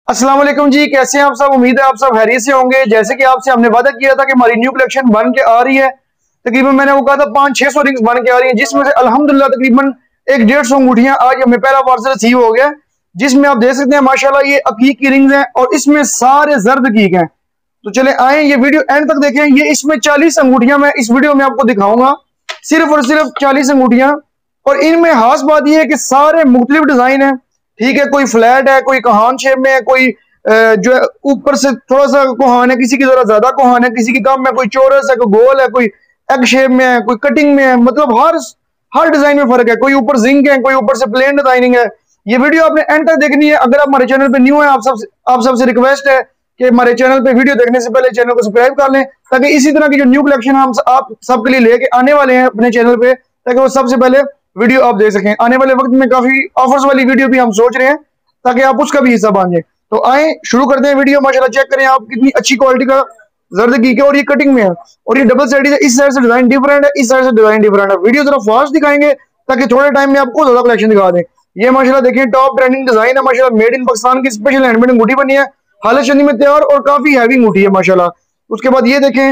अस्सलाम वालेकुम जी, कैसे हैं आप सब। उम्मीद है आप सब खैरियत से होंगे। जैसे कि आपसे हमने वादा किया था कि हमारी न्यू कलेक्शन बन के आ रही है। तकरीबन मैंने वो कहा था 500-600 रिंग्स बन के आ रही हैं, जिसमें से अल्हम्दुलिल्लाह तकरीबन 150 अंगूठियां आज हमें पहला पार्सल रिसीव हो गया, जिसमें आप देख सकते हैं माशाल्लाह ये अकीक की रिंग्स हैं और इसमें सारे जर्द अकीक हैं। तो चले आए ये वीडियो एंड तक देखें। ये इसमें 40 अंगूठियां मैं इस वीडियो में आपको दिखाऊंगा, सिर्फ और सिर्फ 40 अंगूठियां। और इनमें खास बात यह है कि सारे मुख्तलिफ डिजाइन है। ठीक है, कोई फ्लैट है, कोई कहान शेप में है, कोई जो है ऊपर से थोड़ा सा कोहान है, किसी की जरा ज्यादा कोहान है, किसी की कम है, कोई चौरस है, कोई गोल है, कोई एग शेप में है, कोई कटिंग में है। मतलब हर डिजाइन में फर्क है। कोई ऊपर जिंक है, कोई ऊपर से प्लेन डिजाइनिंग है। ये वीडियो आपने एंड तक देखनी है। अगर आप हमारे चैनल पे न्यू है, आप सबसे रिक्वेस्ट है कि हमारे चैनल पे वीडियो देखने से पहले चैनल को सब्सक्राइब कर लें, ताकि इसी तरह की जो न्यू कलेक्शन हम आप सबके लिए लेके आने वाले हैं अपने चैनल पे, ताकि वो सबसे पहले वीडियो आप देख सकें। आने वाले वक्त में काफी ऑफर्स वाली वीडियो भी हम सोच रहे हैं, ताकि आप उसका भी हिस्सा बन जाए। तो आए शुरू करते हैं वीडियो। माशाल्लाह चेक करें आप, कितनी अच्छी क्वालिटी का जर्द की है। और ये कटिंग में है और ये डबल साइड है। इस साइड से डिजाइन डिफरेंट है, इस साइड से डिजाइन डिफरेंट है। वीडियो जरा फास्ट दिखाएंगे ताकि थोड़े टाइम में आपको ज्यादा कलेक्शन दिखा दें। ये माशाल्लाह देखिए टॉप ट्रेंडिंग डिजाइन है। माशाल्लाह मेड इन पाकिस्तान की स्पेशल हैंडमेड अंगूठी बनी है, हालत चंदी में तैयार और काफी हैवी अंगूठी है माशाल्लाह। उसके बाद ये देखें,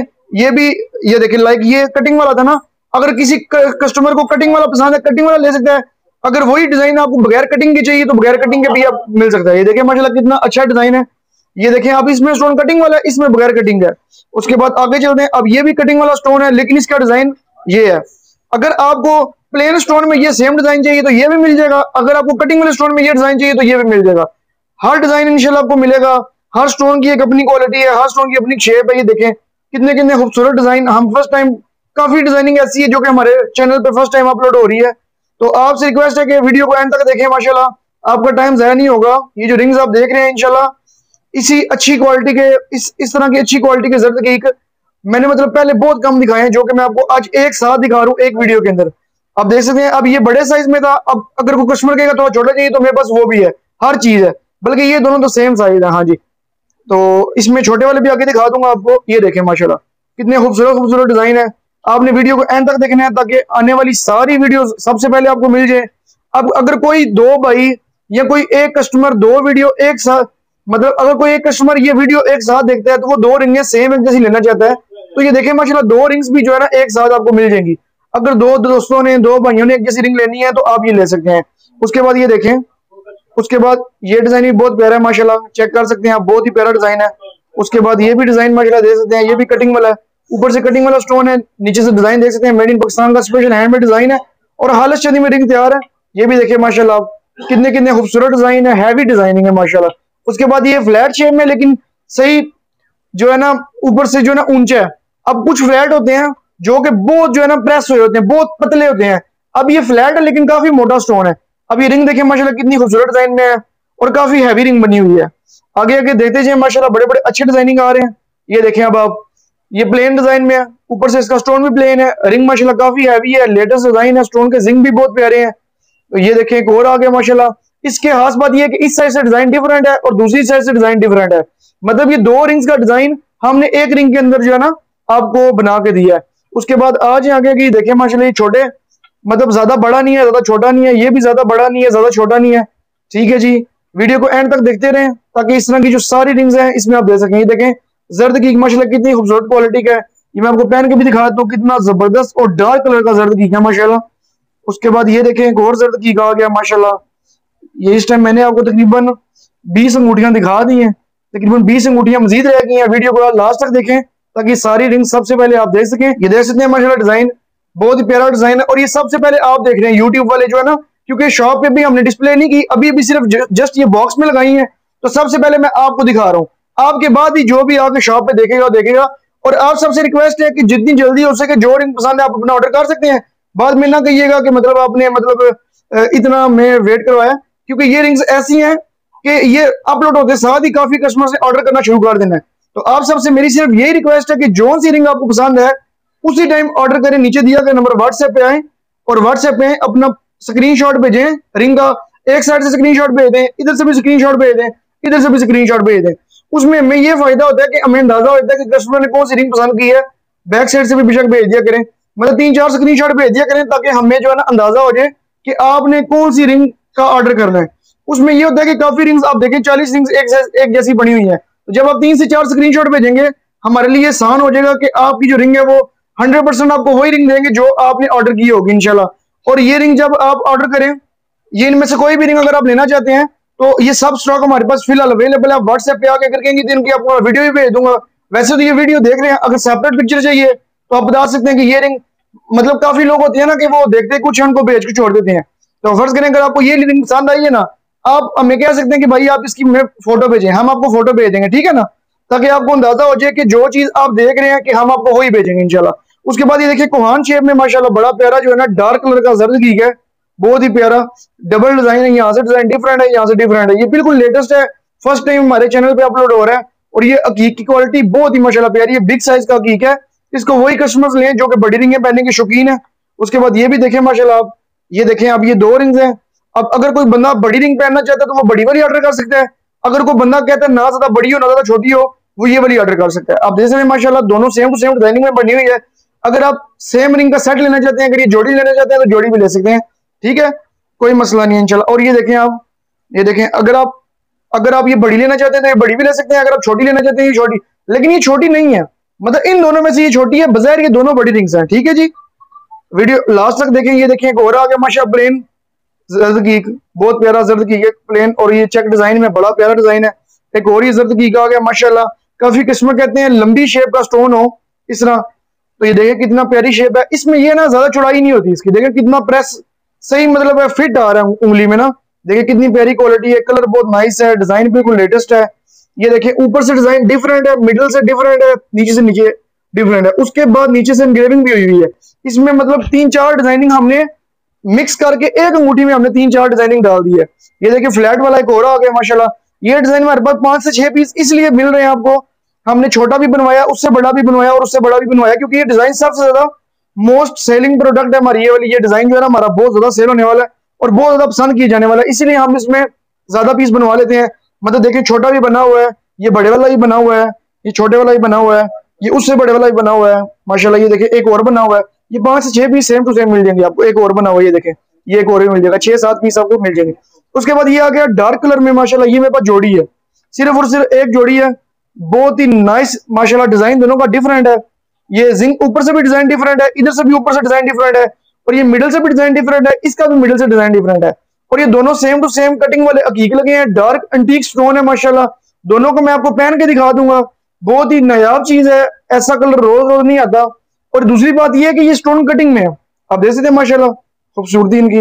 ये देखें लाइक ये कटिंग वाला था ना। अगर किसी कस्टमर को कटिंग वाला पसंद है, कटिंग वाला ले सकता है। अगर वही डिजाइन आपको बगैर कटिंग के चाहिए तो बगैर कटिंग के भी आप मिल सकता है। ये देखिए माशाल्लाह कितना अच्छा डिजाइन है। ये देखें आप, इसमें स्टोन कटिंग वाला है, इसमें बगैर कटिंग है। उसके बाद आगे चलते हैं। अब ये भी कटिंग वाला स्टोन है, लेकिन इसका डिजाइन ये है। अगर आपको प्लेन स्टोन में ये सेम डिजाइन चाहिए तो ये भी मिल जाएगा। अगर आपको कटिंग वाले स्टोन में ये डिजाइन चाहिए तो ये भी मिल जाएगा। हर डिजाइन इंशाल्लाह आपको मिलेगा। हर स्टोन की एक अपनी क्वालिटी है, हर स्टोन की अपनी शेप है। ये देखें कितने कितने खूबसूरत डिजाइन। हम फर्स्ट टाइम, काफी डिजाइनिंग ऐसी है जो कि हमारे चैनल पे फर्स्ट टाइम अपलोड हो रही है। तो आपसे रिक्वेस्ट है कि वीडियो को एंड तक देखें। माशाल्लाह आपका टाइम ज़ाया नहीं होगा। ये जो रिंग्स आप देख रहे हैं इंशाल्लाह इसी अच्छी क्वालिटी के, इस तरह की अच्छी क्वालिटी के जर्द के मैंने मतलब पहले बहुत कम दिखाए हैं, जो कि मैं आपको आज एक साथ दिखा रहा हूँ एक वीडियो के अंदर। आप देख सकते हैं। अब ये बड़े साइज में था, अब अगर कोई कस्टमर कहेगा तो छोटा चाहिए तो मेरे पास वो भी है, हर चीज है। बल्कि ये दोनों तो सेम साइज है। हाँ जी, तो इसमें छोटे वाले भी आगे दिखा दूंगा आपको। ये देखें माशाल्लाह कितने खूबसूरत खूबसूरत डिजाइन है। आपने वीडियो को एंड तक देखना है ताकि आने वाली सारी वीडियो सबसे पहले आपको मिल जाए। अब अगर कोई दो भाई या कोई एक कस्टमर दो वीडियो एक साथ, मतलब अगर कोई एक कस्टमर ये वीडियो एक साथ देखता है तो वो दो रिंगें सेम एक जैसी लेना चाहता है, तो ये देखें माशाल्लाह दो रिंग्स भी जो है ना एक साथ आपको मिल जाएंगी। अगर दो दोस्तों ने, दो भाइयों ने एक जैसी रिंग लेनी है तो आप ये ले सकते हैं। उसके बाद ये देखें, उसके बाद ये डिजाइन भी बहुत प्यारा है माशाल्लाह, चेक कर सकते हैं आप, बहुत ही प्यारा डिजाइन है। उसके बाद ये भी डिजाइन माशाल्लाह देख सकते हैं, ये भी कटिंग वाला है, ऊपर से कटिंग वाला स्टोन है, नीचे से डिजाइन देख सकते हैं। मेड इन पाकिस्तान का स्पेशल हैंडमेड डिजाइन है और हालत चंदी में रिंग तैयार है। ये भी देखिए माशाल्लाह कितने कितने खूबसूरत डिजाइन है, हैवी डिजाइनिंग है माशाल्लाह। उसके बाद ये फ्लैट शेप में, लेकिन सही जो है ना ऊपर से जो है ना ऊंचा है। अब कुछ फ्लैट होते हैं जो कि बहुत जो है ना प्रेस हुए होते हैं, बहुत पतले होते हैं। अब ये फ्लैट है लेकिन काफी मोटा स्टोन है। अब ये रिंग देखिए माशाल्लाह कितनी खूबसूरत डिजाइन में है और काफी हैवी रिंग बनी हुई है। आगे आगे देखते जाइए माशाल्लाह बड़े बड़े अच्छे डिजाइनिंग आ रहे हैं। ये देखें अब आप, ये प्लेन डिजाइन में है, ऊपर से इसका स्टोन भी प्लेन है। रिंग माशाल्लाह काफी हैवी है, लेटेस्ट डिजाइन है, स्टोन के जिंक भी बहुत प्यारे हैं। तो ये देखें एक और आ गया माशाल्लाह। इसके खास बात यह है कि इस साइड से डिजाइन डिफरेंट है और दूसरी साइड से डिजाइन डिफरेंट है। मतलब ये दो रिंग्स का डिजाइन हमने एक रिंग के अंदर जो है ना आपको बना के दिया है। उसके बाद आज आगे की देखिए माशाल्लाह ये छोटे, मतलब ज्यादा बड़ा नहीं है ज्यादा छोटा नहीं है, ये भी ज्यादा बड़ा नहीं है ज्यादा छोटा नहीं है। ठीक है जी, वीडियो को एंड तक देखते रहें ताकि इस तरह की जो सारी रिंग्स हैं इसमें आप देख सकें। ये देखें जर्द की माशाल्लाह कितनी खूबसूरत क्वालिटी का है। ये मैं आपको पहन के भी दिखा देता हूँ, कितना जबरदस्त और डार्क कलर का जर्द की है माशाल्लाह। उसके बाद ये देखें एक और जर्द की आ गया माशाल्लाह। ये इस टाइम मैंने आपको तकरीबन 20 अंगूठियां दिखा दी हैं, तकरीबन 20 अंगूठियां मजीद रह गई हैं। वीडियो को लास्ट तक देखें ताकि सारी रिंग सबसे पहले आप देख सकें। ये देख सकते हैं माशाल्लाह डिजाइन बहुत ही प्यारा डिजाइन है। और ये सबसे पहले आप देख रहे हैं यूट्यूब वाले जो है ना, क्योंकि शॉप पे भी हमने डिस्प्ले नहीं की, अभी अभी सिर्फ जस्ट ये बॉक्स में लगाई है। तो सबसे पहले मैं आपको दिखा रहा हूँ, आपके बाद ही जो भी आके शॉप पे देखेगा देखेगा। और आप सबसे रिक्वेस्ट है कि जितनी जल्दी हो सके जो रिंग पसंद है आप अपना ऑर्डर कर सकते हैं। बाद में ना कहिएगा कि मतलब आपने मतलब इतना मैं वेट करवाया, क्योंकि ये रिंग्स ऐसी हैं कि ये अपलोड होते साथ ही काफी कस्टमर से ऑर्डर करना शुरू कर देना है। तो आप सबसे मेरी सिर्फ यही रिक्वेस्ट है कि जो सी रिंग आपको पसंद है उसी टाइम ऑर्डर करें। नीचे दिया गया नंबर व्हाट्सएप पे आए और व्हाट्सएप पे अपना स्क्रीनशॉट भेजें रिंग का। एक साइड से स्क्रीनशॉट भेज दें, इधर से भी स्क्रीनशॉट भेज दें, इधर से भी स्क्रीनशॉट भेज दें। उसमें हमें ये फायदा होता है कि हमें अंदाजा होता है कि कस्टमर ने कौन सी रिंग पसंद की है। बैक साइड से भी बेशक भेज दिया करें, मतलब 3-4 स्क्रीनशॉट भेज दिया करें ताकि हमें जो है ना अंदाजा हो जाए कि आपने कौन सी रिंग का ऑर्डर करना है। उसमें ये होता है कि काफी रिंग्स आप देखें 40 रिंग्स एक जैसी बनी हुई है। तो जब आप 3 से 4 स्क्रीनशॉट भेजेंगे हमारे लिए आसान हो जाएगा कि आपकी जो रिंग है वो 100% आपको वही रिंग देंगे जो आपने ऑर्डर की होगी इंशाल्लाह। और ये रिंग जब आप ऑर्डर करें, ये इनमें से कोई भी रिंग अगर आप लेना चाहते हैं तो ये सब स्टॉक हमारे पास फिलहाल अवेलेबल है। आप व्हाट्सएप पे आके अगर कहेंगे तो इनकी आपको वीडियो भी भेज दूंगा। वैसे तो ये वीडियो देख रहे हैं, अगर सेपरेट पिक्चर चाहिए तो आप बता सकते हैं कि ये रिंग, मतलब काफी लोग होते हैं ना कि वो देखते कुछ है उनको बेच के छोड़ देते हैं। तो फर्ज करें अगर आपको ये रिंग पसंद आई है ना, आप हमें कह सकते हैं कि भाई आप इसकी फोटो भेजें, हम आपको फोटो भेज देंगे, ठीक है ना, ताकि आपको अंदाजा हो जाए कि जो चीज आप देख रहे हैं कि हम आपको वही भेजेंगे इंशाल्लाह। उसके बाद ये देखिए कोहान शेप में माशाल्लाह बड़ा प्यारा जो है ना डार्क कलर का जर्द गीक है, बहुत ही प्यारा डबल डिजाइन है। यहाँ से डिजाइन डिफरेंट है, यहाँ से डिफरेंट है, ये बिल्कुल लेटेस्ट है, फर्स्ट टाइम हमारे चैनल पे अपलोड हो रहा है। और ये अकीक की क्वालिटी बहुत ही माशाल्लाह प्यारी है, बिग साइज का अकीक है। इसको वही कस्टमर्स लें जो कि बड़ी रिंगें पहनने के शौकीन है। उसके बाद ये भी देखें माशाल्लाह, आप ये देखें, अब ये 2 रिंग्स हैं। अब अगर कोई बंदा बड़ी रिंग पहनना चाहता है तो वो बड़ी वाली ऑर्डर कर सकता है। अगर कोई बंदा कहता है ना ज्यादा बड़ी हो ना ज्यादा छोटी हो, वो ये वाली ऑर्डर कर सकता है। आप देख सकते हैं माशाल्लाह दोनों सेम टू सेम डिजाइनिंग में बनी हुई है। अगर आप सेम रिंग का सेट लेना चाहते हैं, अगर ये जोड़ी लेना चाहते हैं तो जोड़ी भी ले सकते हैं, ठीक है, कोई मसला नहीं है इंशाल्लाह। और ये देखें आप, ये देखें, अगर आप ये बड़ी लेना चाहते हैं तो ये बड़ी भी ले सकते हैं, अगर आप छोटी लेना चाहते हैं ये छोटी, लेकिन ये छोटी नहीं है, मतलब इन दोनों में से ये छोटी है, बजाय ये दोनों बड़ी रिंग्स हैं, ठीक है जी। वीडियो लास्ट तक देखें। ये देखें एक और आ गया माशाल्लाह प्लेन जर्द कीक, बहुत प्यारा जर्द कीक है प्लेन, और ये चेक डिजाइन में बड़ा प्यारा डिजाइन है। एक और ये जर्द कीक आ गया माशाल्लाह, काफी किस्म कहते हैं लंबी शेप का स्टोन हो इस तरह। तो ये देखें कितना प्यारी शेप है, इसमें ये ना ज्यादा चौड़ाई नहीं होती इसकी, देखें कितना प्रेस सही मतलब है, फिट आ रहा है उंगली में ना, देखिए कितनी प्यारी क्वालिटी है, कलर बहुत नाइस है, डिजाइन बिल्कुल लेटेस्ट है। ये देखिए ऊपर से डिजाइन डिफरेंट है, मिडिल से डिफरेंट है, नीचे से नीचे डिफरेंट है, उसके बाद नीचे से एनग्रेविंग भी हुई हुई है। इसमें मतलब 3-4 डिजाइनिंग हमने मिक्स करके एक अंगूठी में हमने 3-4 डिजाइनिंग डाल दी है। ये देखिए फ्लैट वाला एक और आ गया माशाल्लाह। ये डिजाइन हमारे पास 5 से 6 पीस इसलिए मिल रहे हैं आपको, हमने छोटा भी बनवाया, उससे बड़ा भी बनवाया और उससे बड़ा भी बनवाया, क्योंकि ये डिजाइन सबसे ज्यादा मोस्ट सेलिंग प्रोडक्ट है हमारी। ये वाली ये डिजाइन जो है ना हमारा बहुत ज्यादा सेल होने वाला है और बहुत ज्यादा पसंद किया जाने वाला है, इसीलिए हम इसमें ज्यादा पीस बनवा लेते हैं। मतलब देखिए छोटा भी बना हुआ है, ये बड़े वाला भी बना हुआ है, ये छोटे वाला भी बना हुआ है, ये उससे बड़े वाला भी बना हुआ है माशाल्लाह। ये देखिए एक और बना हुआ है, ये 5 से 6 पीस सेम टू सेम मिल जाएंगे आपको। एक और बना हुआ है, ये देखें, ये एक और भी मिल जाएगा, 6-7 पीस आपको मिल जाएंगे। उसके बाद ये आ गया डार्क कलर में माशाल्लाह, ये मेरे पास जोड़ी है, सिर्फ और सिर्फ एक जोड़ी है, बहुत ही नाइस माशाल्लाह, डिजाइन दोनों का डिफरेंट है। ये जिंक ऊपर से भी डिजाइन डिफरेंट है, इधर से भी ऊपर से डिजाइन डिफरेंट है, और ये मिडिल से भी डिजाइन डिफरेंट है, इसका भी मिडिल से डिजाइन डिफरेंट है। और ये दोनों सेम टू सेम कटिंग वाले अकीक लगे हैं, डार्क एंटीक स्टोन है माशाल्लाह। दोनों को मैं आपको पहन के दिखा दूंगा, बहुत ही नायाब चीज है, ऐसा कलर रोज रोज नहीं आता। और दूसरी बात ये है कि ये स्टोन कटिंग में है, आप देख सकते हैं माशाल्लाह खूबसूरती इनकी।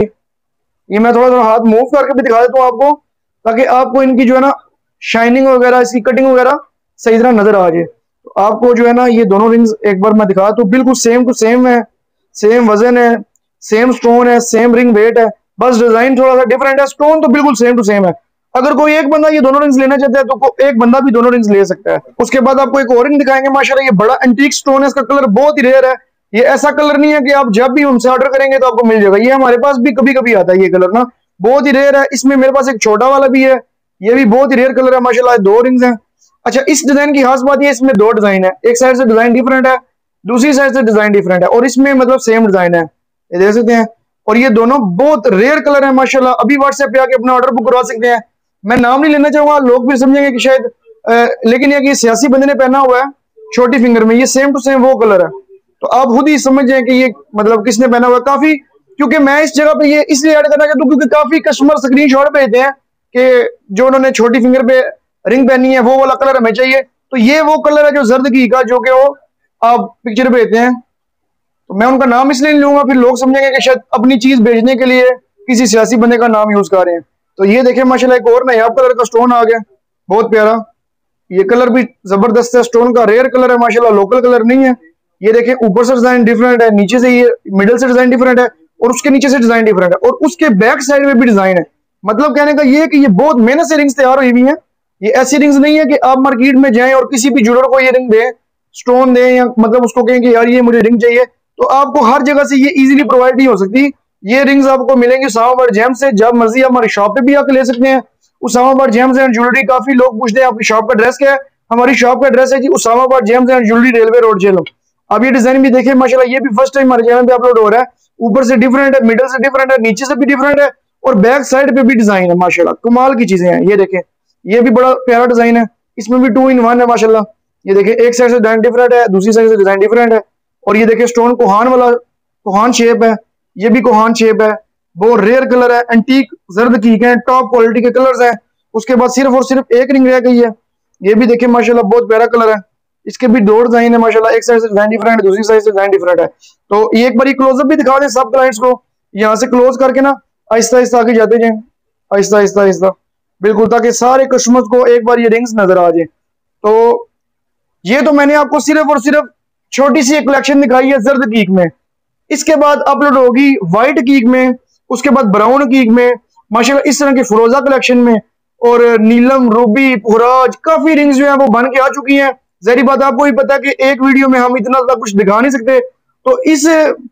ये मैं थोड़ा थोड़ा हाथ मूव करके भी दिखा देता हूँ आपको, ताकि आपको इनकी जो है ना शाइनिंग वगैरह, इसकी कटिंग वगैरह सही तरह नजर आ जाए। तो आपको जो है ना ये दोनों रिंग्स एक बार मैं दिखा, तो बिल्कुल सेम टू सेम है, सेम वजन है, सेम स्टोन है, सेम रिंग वेट है, बस डिजाइन थोड़ा सा डिफरेंट है, स्टोन तो बिल्कुल सेम टू सेम है। अगर कोई एक बंदा ये दोनों रिंग्स लेना चाहता है तो एक बंदा भी दोनों रिंग्स ले सकता है। उसके बाद आपको एक और रिंग दिखाएंगे माशाल्लाह, ये बड़ा एंटीक स्टोन है, इसका कलर बहुत ही रेयर है, ये ऐसा कलर नहीं है कि आप जब भी हमसे ऑर्डर करेंगे तो आपको मिल जाएगा, ये हमारे पास भी कभी कभी आता है ये कलर ना, बहुत ही रेयर है। इसमें मेरे पास एक छोटा वाला भी है, ये भी बहुत ही रेयर कलर है माशाल्लाह, 2 रिंग्स हैं। अच्छा, इस डिजाइन की खास बात ये इसमें 2 डिजाइन है, एक साइड से डिजाइन डिफरेंट है, दूसरी साइड से डिजाइन डिफरेंट है, और इसमें मतलब सेम डिजाइन है, ये देख सकते हैं। और ये दोनों बहुत रेयर कलर है माशाल्लाह, अभी व्हाट्सएप पे आके अपना ऑर्डर बुक करवा सकते हैं। मैं नाम नहीं लेना चाहूंगा, लोग भी समझेंगे कि शायद लेकिन ये कि सियासी बंदे ने पहना हुआ है छोटी फिंगर में, ये सेम टू सेम वो कलर है, तो आप खुद ही समझ जाए कि ये मतलब किसने पहना हुआ है। काफी, क्योंकि मैं इस जगह पे ये इसलिए ऐड करना चाहता हूँ क्योंकि काफी कस्टमर स्क्रीनशॉट भेजते हैं कि जो उन्होंने छोटी फिंगर पे रिंग पहनी है वो वाला कलर हमें चाहिए, तो ये वो कलर है जो जर्द की का, जो कि वो आप पिक्चर भेजते हैं। तो मैं उनका नाम इसलिए नहीं लूंगा, फिर लोग समझेंगे कि शायद अपनी चीज भेजने के लिए किसी सियासी बंदे का नाम यूज कर रहे हैं। तो ये देखें माशाल्लाह एक और नया कलर का स्टोन आ गया, बहुत प्यारा, ये कलर भी जबरदस्त है, स्टोन का रेयर कलर है माशाल्लाह, लोकल कलर नहीं है। ये देखें ऊपर से डिजाइन डिफरेंट है, नीचे से ये मिडिल से डिजाइन डिफरेंट है, और उसके नीचे से डिजाइन डिफरेंट है, और उसके बैक साइड में भी डिजाइन है। मतलब कहने का ये है कि ये बहुत मेहनत से रिंग्स तैयार हुई हुई है, ये ऐसी रिंग्स नहीं है कि आप मार्केट में जाएं और किसी भी ज्वेलर को ये रिंग दें, स्टोन दें, या मतलब उसको कहें कि यार ये मुझे रिंग चाहिए, तो आपको हर जगह से ये इजीली प्रोवाइड नहीं हो सकती। ये रिंग्स आपको मिलेंगे उसामाबाद जेम से, जब मर्जी आप हमारी शॉप पे भी आकर ले सकते हैं। उसामाबाद जेम्स एंड ज्वेलरी, काफी लोग पूछते हैं आपकी शॉप का एड्रेस क्या है, हमारी शॉप का एड्रेस है जी Usamabad gems and jewellery, railway road jail. अब ये डिजाइन भी देखिए माशाल्लाह, ये भी फर्स्ट टाइम हमारे चैनल पे अपलोड हो रहा है, ऊपर से डिफरेंट है, मिडिल से डिफरेंट है, नीचे से भी डिफरेंट है, और बैक साइड पे भी डिजाइन है माशाल्लाह, कमाल की चीजें हैं। ये देखें, ये भी बड़ा प्यारा डिजाइन है, इसमें भी 2 in 1 है माशाल्लाह। ये देखें, एक साइड से डिजाइन डिफरेंट है, दूसरी साइड से डिजाइन डिफरेंट है। और ये देखें स्टोन कोहान वाला, कोहान शेप है, ये भी कोहान शेप है, बहुत रेयर कलर है, एंटीक जर्द कीक है, टॉप क्वालिटी के कलर्स हैं। उसके बाद सिर्फ और सिर्फ एक रिंग रह गई है, ये भी देखें माशाल्लाह बहुत प्यारा कलर है। इसके भी 2 डिजाइन है माशाल्लाह, एक साइड से डिजाइन डिफरेंट है, दूसरी साइड से डिजाइन डिफरेंट है। तो ये एक बार क्लोजअप भी दिखा दें सब क्लाइंट्स को, यहाँ से क्लोज करके ना आहिस्ता आहिस्ता आगे जाते जाए, आहिस्ता आहिस्ता आहिस्ता बिल्कुल, ताकि सारे कस्टमर्स को एक बार ये रिंग्स नजर आ जाए। तो ये तो मैंने आपको सिर्फ और सिर्फ छोटी सी एक कलेक्शन दिखाई है जर्द कीक में। इसके बाद अपलोड होगी व्हाइट कीक में, उसके बाद ब्राउन कीक में माशाल्लाह, इस तरह की फिरोजा कलेक्शन में, और नीलम, रूबी, पुराज, काफी रिंग्स जो है वो बन के आ चुकी हैं। जहरी बात आपको भी पता है कि एक वीडियो में हम इतना ज्यादा कुछ दिखा नहीं सकते, तो इस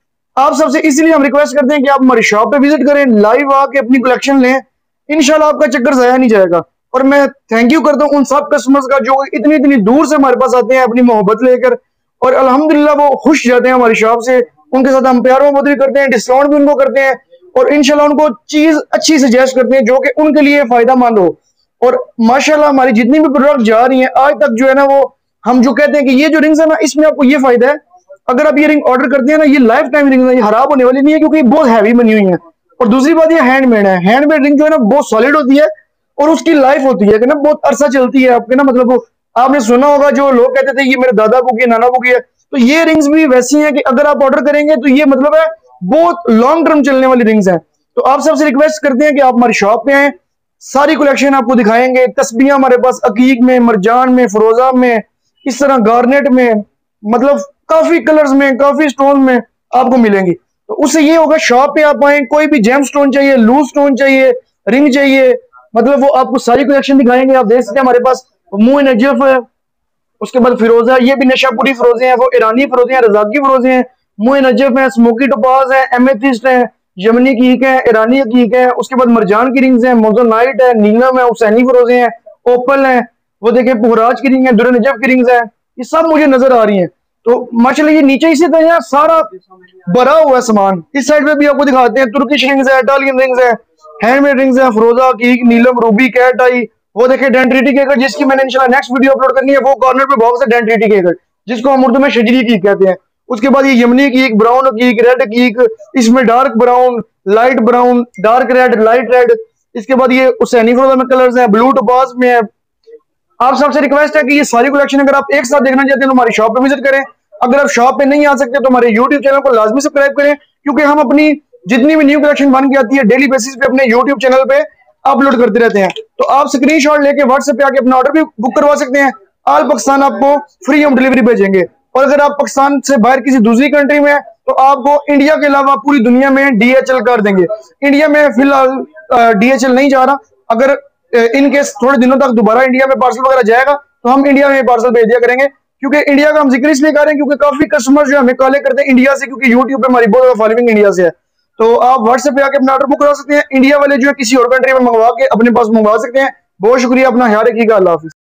आप सबसे इसलिए हम रिक्वेस्ट करते हैं कि आप हमारी शॉप पे विजिट करें, लाइव आके अपनी कलेक्शन लें, इंशाल्लाह आपका चक्कर जाया नहीं जाएगा। और मैं थैंक यू करता हूँ उन सब कस्टमर्स का जो इतनी इतनी दूर से हमारे पास आते हैं अपनी मोहब्बत लेकर, और अल्हम्दुलिल्लाह वो खुश जाते हैं हमारी शॉप से। उनके साथ हम प्यार मोहब्बत भी करते हैं, डिस्काउंट भी उनको करते हैं, और इंशाल्लाह उनको चीज अच्छी सजेस्ट करते हैं जो कि उनके लिए फायदा मंद हो। और माशाल्लाह हमारी जितनी भी प्रोडक्ट जा रही हैं आज तक जो है ना, वो हम जो कहते हैं कि ये जो रिंग्स है ना, इसमें आपको ये फायदा है, अगर आप ये रिंग ऑर्डर करते हैं ना, ये लाइफ टाइम रिंग है, ये खराब होने वाली नहीं है, क्योंकि बहुत हैवी बनी हुई है। और दूसरी बात, ये हैंडमेड है, हैंडमेड रिंग जो है ना बहुत सॉलिड होती है, और उसकी लाइफ होती है कि ना बहुत अरसा चलती है आपके ना, मतलब आपने सुना होगा जो लोग कहते थे ये मेरे दादा को की, नाना को की है, तो ये रिंग्स भी वैसी हैं कि अगर आप ऑर्डर करेंगे तो ये मतलब है बहुत लॉन्ग टर्म चलने वाली रिंग्स हैं। तो आप सबसे रिक्वेस्ट करते हैं कि आप हमारी शॉप पे आए, सारी कलेक्शन आपको दिखाएंगे। तस्बीहां हमारे पास अकीक में, मरजान में, फिरोजा में, इस तरह गार्नेट में, मतलब काफी कलर्स में, काफी स्टोन में आपको मिलेंगी। तो उससे ये होगा शॉप पे आप आए, कोई भी जेम स्टोन चाहिए, लूज स्टोन चाहिए, रिंग चाहिए, मतलब वो आपको सारी कलेक्शन दिखाएंगे। आप देख सकते हैं हमारे पास मुँह नजफ है, उसके बाद फिरोजा, ये भी नशापुरी फिरोजे हैं, वो ईरानी फिरोजे हैं, रजाकी फिरोजे हैं, मुँह नजफ है, स्मोकी टोपाज है, एमेथिस्ट है, यमनी कीक है, ईरानी कीक है, उसके बाद मरजान की रिंग्स हैं, मोज़ोनाइट है, नीलम है, हुसैनी फिरोजे हैं, ओपल है, वो देखें पुखराज की रिंग है, दुर नजफ की रिंग्स है, ये सब मुझे नजर आ रही हैं। तो माशाल्लाह ये नीचे इसी तरह सारा भरा हुआ है सामान। इस साइड में भी आपको दिखाते हैं, तुर्किश रिंग्स है, इटालियन रिंग्स है, हैंडमेड रिंग्स है, फिरोजा कीक, नीलम, रूबी, कैट आई, वो देखे डेंट्रिटी केकर, जिसकी मैंने इंशाल्लाह नेक्स्ट वीडियो अपलोड करनी है, वो कॉर्नर पे बॉक्स है डेंट्रिटी केकर, जिसको हम उर्दू में शजरी कीक कहते हैं। उसके बाद ये यमनी कीक, ब्राउन कीक, रेड कीक, इसमें dark brown, light brown, dark red, light red, इसके बाद ये हुसैनी फिरोजा में कलर्स हैं, ब्लू टोपाज में है। आप सबसे रिक्वेस्ट है कि ये सारी कलेक्शन अगर आप एक साथ देखना चाहते हैं तो हमारी शॉप पे विजिट करें। अगर आप शॉप पे नहीं आ सकते तो हमारे यूट्यूब चैनल को लाजमी सब्सक्राइब करें, क्योंकि हम अपनी जितनी भी न्यू कलेक्शन बन के आती है डेली बेसिस पे अपने यूट्यूब चैनल पे अपलोड करते रहते हैं। तो आप स्क्रीनशॉट लेके व्हाट्सएप पे आके अपना ऑर्डर भी बुक करवा सकते हैं। ऑल पाकिस्तान आपको फ्री होम डिलीवरी भेजेंगे। और अगर आप पाकिस्तान से बाहर किसी दूसरी कंट्री में हैं तो आपको इंडिया के अलावा पूरी दुनिया में DHL कर देंगे। इंडिया में फिलहाल DHL नहीं जा रहा, अगर इनकेस थोड़े दिनों तक दोबारा इंडिया में पार्सल वगैरह जाएगा तो हम इंडिया में पार्सल भेज दिया करेंगे। क्योंकि इंडिया का हम जिक्र इसलिए कर रहे हैं क्योंकि काफी कस्टमर जो हमें कॉल करते हैं इंडिया से, क्योंकि यूट्यूब पे हमारी बहुत ज्यादा फॉलोइंग इंडिया से है। तो आप व्हाट्सएप पे आके अपना ऑर्डर बुक करा सकते हैं। इंडिया वाले जो है किसी और कंट्री में मंगवा के अपने पास मंगवा सकते हैं। बहुत शुक्रिया, अपना ख्याल रखिएगा, अल्लाह हाफिज।